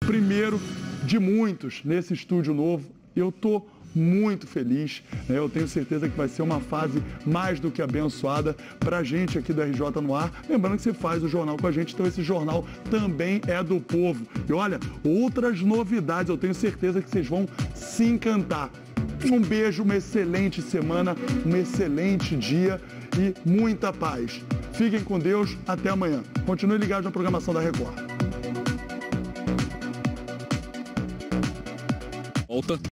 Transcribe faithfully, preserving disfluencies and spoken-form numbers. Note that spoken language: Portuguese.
primeiro de muitos nesse estúdio novo. Eu tô muito feliz, né? Eu tenho certeza que vai ser uma fase mais do que abençoada para a gente aqui do R J no Ar. Lembrando que você faz o jornal com a gente, então esse jornal também é do povo. E olha, outras novidades, eu tenho certeza que vocês vão se encantar. Um beijo, uma excelente semana, um excelente dia e muita paz. Fiquem com Deus, até amanhã. Continue ligado na programação da Record. Volta.